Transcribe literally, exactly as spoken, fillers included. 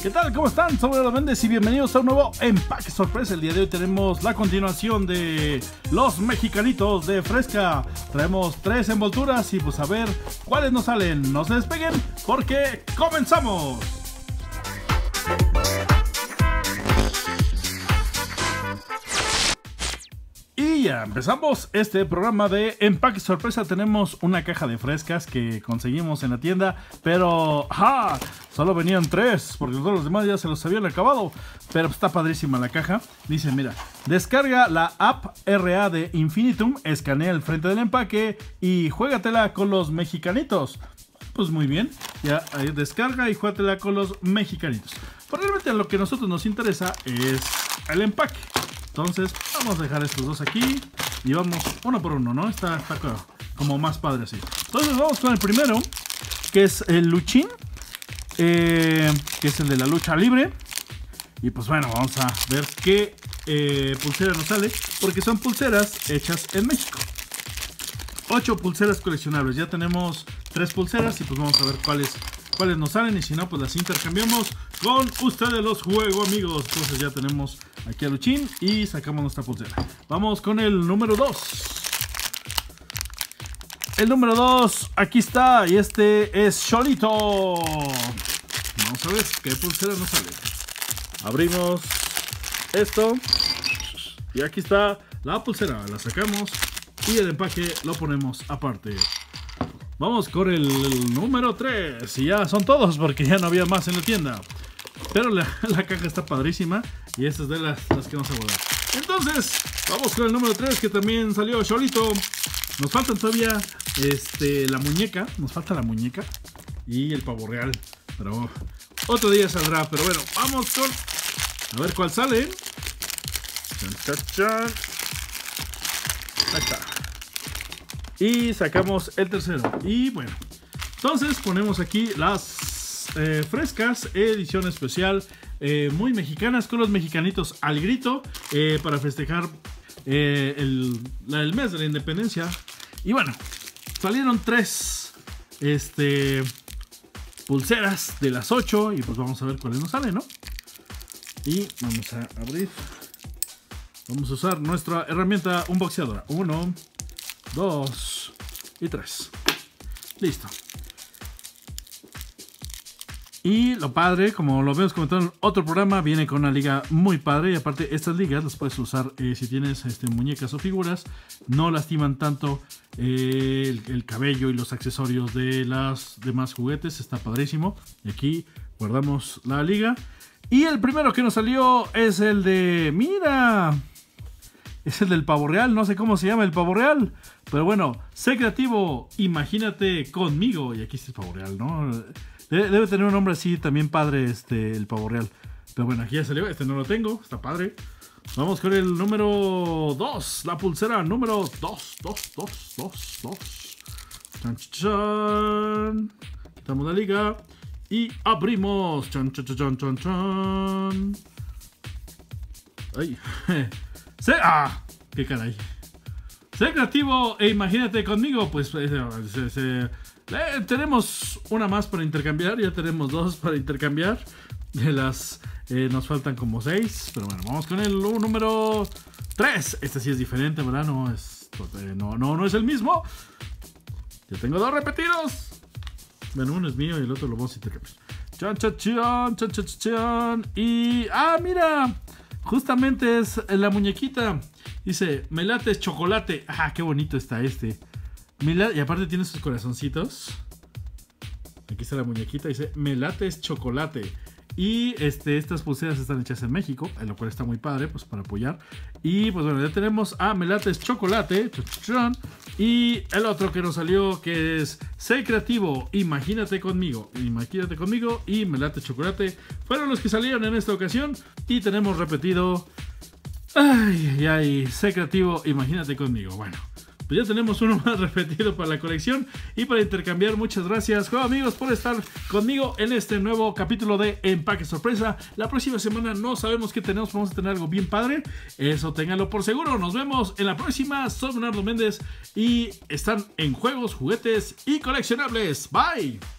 ¿Qué tal? ¿Cómo están? Soy Leonardo Méndez y bienvenidos a un nuevo empaque sorpresa. El día de hoy tenemos la continuación de los mexicanitos de Fresca. Traemos tres envolturas y pues a ver cuáles nos salen. No se despeguen porque comenzamos. Y ya empezamos este programa de empaque sorpresa. Tenemos una caja de frescas que conseguimos en la tienda, pero ¡ja! Solo venían tres, porque todos los demás ya se los habían acabado. Pero está padrísima la caja. Dice, mira, descarga la app R A de Infinitum, escanea el frente del empaque y juégatela con los mexicanitos. Pues muy bien, ya ahí descarga y juégatela con los mexicanitos. Pero realmente lo que a nosotros nos interesa es el empaque. Entonces vamos a dejar estos dos aquí y vamos uno por uno, ¿no? Está, está como más padre así. Entonces vamos con el primero, que es el Luchín, eh, que es el de la lucha libre. Y pues bueno, vamos a ver qué eh, pulsera nos sale, porque son pulseras hechas en México. Ocho pulseras coleccionables, ya tenemos tres pulseras y pues vamos a ver cuáles, cuáles nos salen. Y si no, pues las intercambiamos con ustedes los juegos, amigos. Entonces ya tenemos aquí a Luchín y sacamos nuestra pulsera. Vamos con el número dos. El número dos, aquí está. Y este es Cholito. Vamos a ver qué pulsera nos sale. Abrimos esto. Y aquí está la pulsera. La sacamos y el empaque lo ponemos aparte. Vamos con el número tres. Y ya son todos porque ya no había más en la tienda. Pero la, la caja está padrísima. Y esta es de las, las que vamos a guardar. Entonces, vamos con el número tres, que también salió Cholito. Nos faltan todavía este, la muñeca. Nos falta la muñeca. Y el pavo real. Pero otro día saldrá. Pero bueno, vamos con... A ver cuál sale. Chan, chan, chan. Ahí está. Y sacamos el tercero. Y bueno, entonces ponemos aquí las eh, frescas, edición especial, eh, muy mexicanas, con los mexicanitos al grito, eh, para festejar eh, el, la, el mes de la independencia. Y bueno, salieron tres este, pulseras de las ocho. Y pues vamos a ver cuáles nos salen, ¿no? Y vamos a abrir. Vamos a usar nuestra herramienta unboxeadora. Uno, dos y tres. Listo. Y lo padre, como lo habíamos comentado en otro programa, viene con una liga muy padre. Y aparte, estas ligas las puedes usar eh, si tienes este, muñecas o figuras. No lastiman tanto eh, el, el cabello y los accesorios de los demás juguetes. Está padrísimo. Y aquí guardamos la liga. Y el primero que nos salió es el de... ¡Mira! Es el del pavo real. No sé cómo se llama el pavo real. Pero bueno, sé creativo, imagínate conmigo. Y aquí está el pavo real, ¿no? Debe, debe tener un nombre así también padre, este, el pavo real. Pero bueno, aquí ya salió. Este no lo tengo, está padre. Vamos con el número dos. La pulsera número dos. dos, dos, dos, dos. Chan, chan. Quitamos la liga. Y abrimos. Chan, chan, chan, chan, chan. Ay. ¡Sí! ¡Ah! ¡Qué caray! Sé creativo e imagínate conmigo. Pues eh, se, se, eh, tenemos una más para intercambiar. Ya tenemos dos para intercambiar. De las eh, nos faltan como seis. Pero bueno, vamos con el número tres. Este sí es diferente, ¿verdad? No es, eh, no, no, no es el mismo. Yo tengo dos repetidos. Bueno, uno es mío y el otro lo vamos a intercambiar. Chan, chan, chan, chan, chan, chan. Y... ¡ah, mira! Justamente es la muñequita. Dice, me lates chocolate. ¡Ah, qué bonito está este! Y aparte tiene sus corazoncitos. Aquí está la muñequita. Dice, me lates chocolate. Y este, estas pulseras están hechas en México, lo cual está muy padre, pues para apoyar. Y pues bueno, ya tenemos a Me Lates Chocolate. Y el otro que nos salió, que es Sé Creativo, imagínate conmigo. Imagínate conmigo y Me Lates Chocolate. Fueron los que salieron en esta ocasión. Y tenemos repetido, ay, ay, ay, Sé Creativo, imagínate conmigo. Bueno, pues ya tenemos uno más repetido para la colección y para intercambiar. Muchas gracias, juego amigos, por estar conmigo en este nuevo capítulo de Empaque Sorpresa. La próxima semana no sabemos qué tenemos, vamos a tener algo bien padre. Eso ténganlo por seguro. Nos vemos en la próxima. Soy Leonardo Méndez y están en Juegos, Juguetes y Coleccionables. Bye.